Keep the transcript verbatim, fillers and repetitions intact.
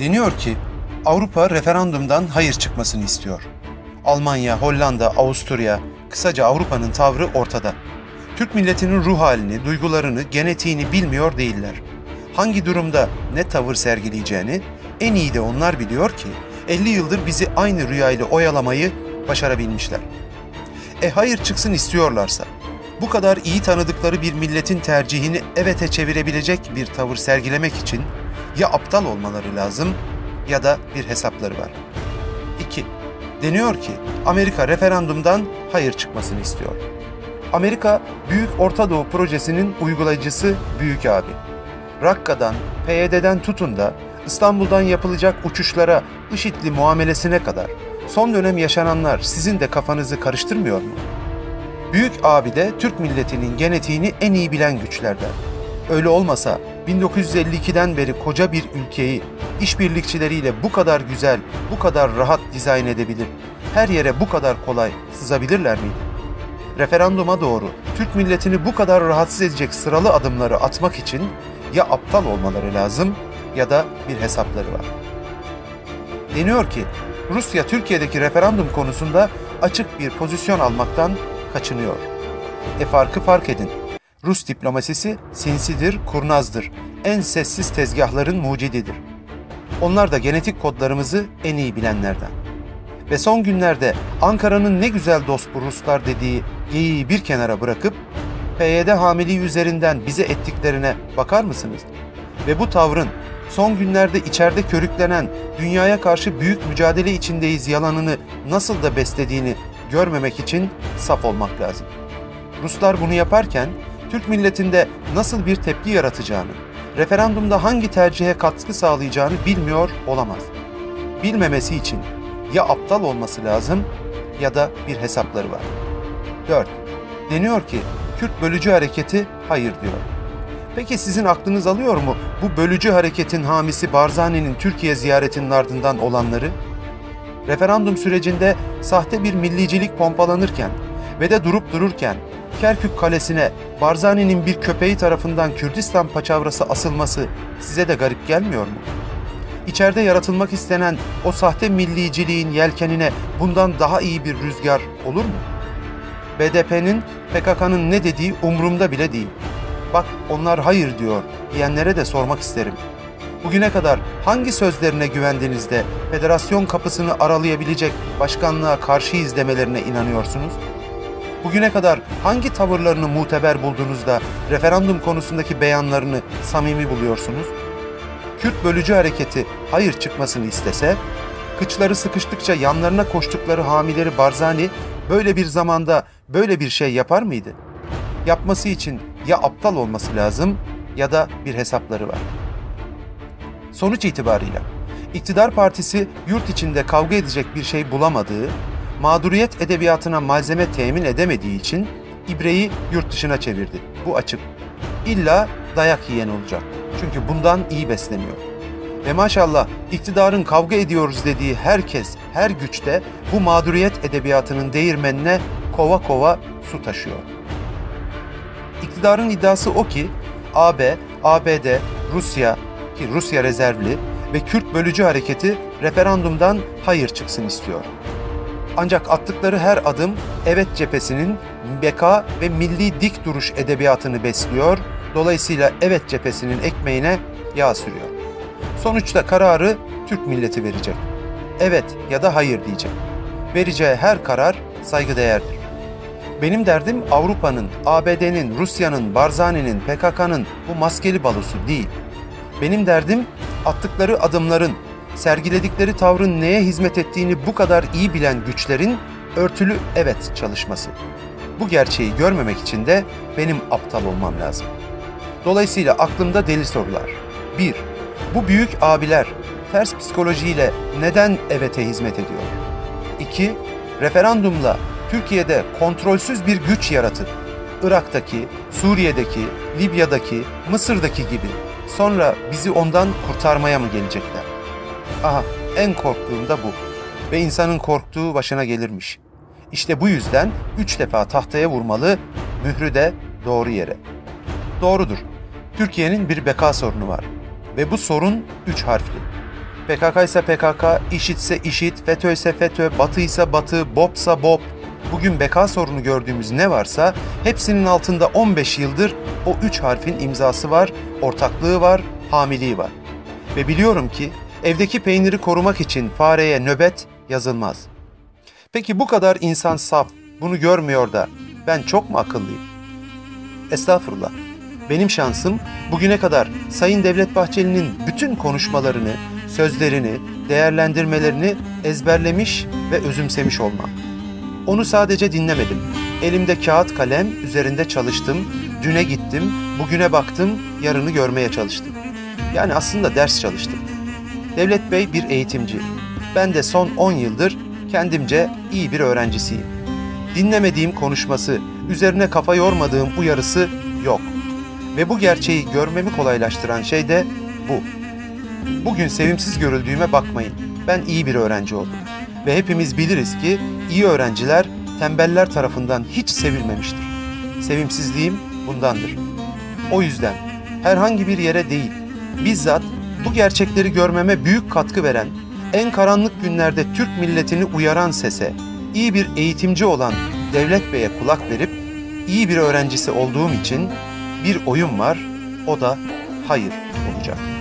Deniyor ki Avrupa referandumdan hayır çıkmasını istiyor. Almanya, Hollanda, Avusturya, kısaca Avrupa'nın tavrı ortada. Türk milletinin ruh halini, duygularını, genetiğini bilmiyor değiller. Hangi durumda ne tavır sergileyeceğini en iyi de onlar biliyor ki elli yıldır bizi aynı rüyayla oyalamayı başarabilmişler. E hayır çıksın istiyorlarsa, bu kadar iyi tanıdıkları bir milletin tercihini evete çevirebilecek bir tavır sergilemek için ya aptal olmaları lazım ya da bir hesapları var. İki. Deniyor ki Amerika referandumdan hayır çıkmasını istiyor. Amerika, Büyük Orta Doğu Projesi'nin uygulayıcısı Büyük Abi. Rakka'dan, P Y D'den tutun da İstanbul'dan yapılacak uçuşlara IŞİD'li muamelesine kadar son dönem yaşananlar sizin de kafanızı karıştırmıyor mu? Büyük Abi de Türk milletinin genetiğini en iyi bilen güçlerden. Öyle olmasa bin dokuz yüz elli ikiden beri koca bir ülkeyi işbirlikçileriyle bu kadar güzel, bu kadar rahat dizayn edebilir, her yere bu kadar kolay sızabilirler miydi? Referanduma doğru Türk milletini bu kadar rahatsız edecek sıralı adımları atmak için ya aptal olmaları lazım ya da bir hesapları var. Deniyor ki Rusya Türkiye'deki referandum konusunda açık bir pozisyon almaktan kaçınıyor. E farkı fark edin. Rus diplomasisi sinsidir, kurnazdır. En sessiz tezgahların mucididir. Onlar da genetik kodlarımızı en iyi bilenlerden. Ve son günlerde Ankara'nın ne güzel dost bu Ruslar dediği geyiği bir kenara bırakıp P Y D hamiliği üzerinden bize ettiklerine bakar mısınız? Ve bu tavrın son günlerde içeride körüklenen dünyaya karşı büyük mücadele içindeyiz yalanını nasıl da beslediğini görmemek için saf olmak lazım. Ruslar bunu yaparken Türk milletinde nasıl bir tepki yaratacağını, referandumda hangi tercihe katkı sağlayacağını bilmiyor olamaz. Bilmemesi için ya aptal olması lazım ya da bir hesapları var. dört. Deniyor ki Kürt bölücü hareketi hayır diyor. Peki sizin aklınız alıyor mu bu bölücü hareketin hamisi Barzani'nin Türkiye ziyaretinin ardından olanları? Referandum sürecinde sahte bir millicilik pompalanırken ve de durup dururken Kerkük Kalesi'ne Barzani'nin bir köpeği tarafından Kürdistan paçavrası asılması size de garip gelmiyor mu? İçeride yaratılmak istenen o sahte milliciliğin yelkenine bundan daha iyi bir rüzgar olur mu? B D P'nin, P K K'nın ne dediği umurumda bile değil. Bak onlar hayır diyor diyenlere de sormak isterim. Bugüne kadar hangi sözlerine güvendiniz de federasyon kapısını aralayabilecek başkanlığa karşıyız demelerine inanıyorsunuz? Bugüne kadar hangi tavırlarını muteber buldunuz da referandum konusundaki beyanlarını samimi buluyorsunuz? Kürt bölücü hareketi hayır çıkmasını istese, kıçları sıkıştıkça yanlarına koştukları hamileri Barzani böyle bir zamanda böyle bir şey yapar mıydı? Yapması için ya aptal olması lazım ya da bir hesapları var. Sonuç itibarıyla iktidar partisi yurt içinde kavga edecek bir şey bulamadığı, mağduriyet edebiyatına malzeme temin edemediği için ibreyi yurt dışına çevirdi. Bu açık. İlla dayak yiyen olacak. Çünkü bundan iyi besleniyor. Ve maşallah iktidarın kavga ediyoruz dediği herkes, her güçte bu mağduriyet edebiyatının değirmenine kova kova su taşıyor. İktidarın iddiası o ki A B, A B D, Rusya ki Rusya rezervli ve Kürt bölücü hareketi referandumdan hayır çıksın istiyor. Ancak attıkları her adım evet cephesinin beka ve milli dik duruş edebiyatını besliyor, dolayısıyla evet cephesinin ekmeğine yağ sürüyor. Sonuçta kararı Türk milleti verecek. Evet ya da hayır diyecek. Vereceği her karar saygıdeğerdir. Benim derdim Avrupa'nın, A B D'nin, Rusya'nın, Barzani'nin, P K K'nın bu maskeli balosu değil. Benim derdim attıkları adımların, sergiledikleri tavrın neye hizmet ettiğini bu kadar iyi bilen güçlerin örtülü evet çalışması. Bu gerçeği görmemek için de benim aptal olmam lazım. Dolayısıyla aklımda deli sorular. bir. Bu büyük abiler ters psikolojiyle neden evete hizmet ediyor? iki. Referandumla Türkiye'de kontrolsüz bir güç yaratıp Irak'taki, Suriye'deki, Libya'daki, Mısır'daki gibi sonra bizi ondan kurtarmaya mı gelecekler? Aha, en korktuğum da bu. Ve insanın korktuğu başına gelirmiş. İşte bu yüzden üç defa tahtaya vurmalı, mührü de doğru yere. Doğrudur. Türkiye'nin bir beka sorunu var. Ve bu sorun üç harfli. P K K ise P K K, IŞİD ise IŞİD, FETÖ ise FETÖ, Batı ise Batı, BOP ise BOP. Bugün beka sorunu gördüğümüz ne varsa hepsinin altında on beş yıldır o üç harfin imzası var, ortaklığı var, hamiliği var. Ve biliyorum ki evdeki peyniri korumak için fareye nöbet yazılmaz. Peki bu kadar insan saf, bunu görmüyor da ben çok mu akıllıyım? Estağfurullah. Benim şansım bugüne kadar Sayın Devlet Bahçeli'nin bütün konuşmalarını, sözlerini, değerlendirmelerini ezberlemiş ve özümsemiş olmam. Onu sadece dinlemedim. Elimde kağıt kalem, üzerinde çalıştım, düne gittim, bugüne baktım, yarını görmeye çalıştım. Yani aslında ders çalıştım. Devlet Bey bir eğitimci. Ben de son on yıldır kendimce iyi bir öğrencisiyim. Dinlemediğim konuşması, üzerine kafa yormadığım uyarısı yok. Ve bu gerçeği görmemi kolaylaştıran şey de bu. Bugün sevimsiz görüldüğüme bakmayın. Ben iyi bir öğrenci oldum. Ve hepimiz biliriz ki iyi öğrenciler tembeller tarafından hiç sevilmemiştir. Sevimsizliğim bundandır. O yüzden herhangi bir yere değil, bizzat bu gerçekleri görmeme büyük katkı veren, en karanlık günlerde Türk milletini uyaran sese, iyi bir eğitimci olan Devlet Bey'e kulak verip iyi bir öğrencisi olduğum için bir oyun var, o da hayır olacak.